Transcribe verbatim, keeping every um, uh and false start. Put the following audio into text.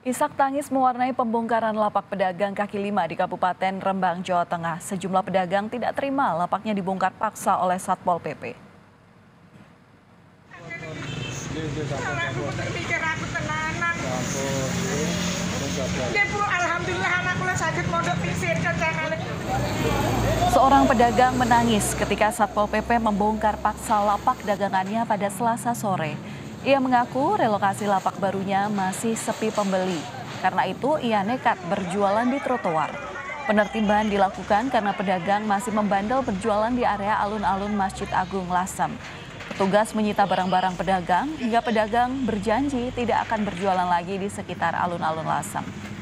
Isak tangis mewarnai pembongkaran lapak pedagang kaki lima di Kabupaten Rembang, Jawa Tengah. Sejumlah pedagang tidak terima lapaknya dibongkar paksa oleh Satpol P P. Seorang pedagang menangis ketika Satpol P P membongkar paksa lapak dagangannya pada Selasa sore. Ia mengaku relokasi lapak barunya masih sepi pembeli. Karena itu ia nekat berjualan di trotoar. Penertiban dilakukan karena pedagang masih membandel berjualan di area alun-alun Masjid Agung Lasem. Petugas menyita barang-barang pedagang hingga pedagang berjanji tidak akan berjualan lagi di sekitar alun-alun Lasem.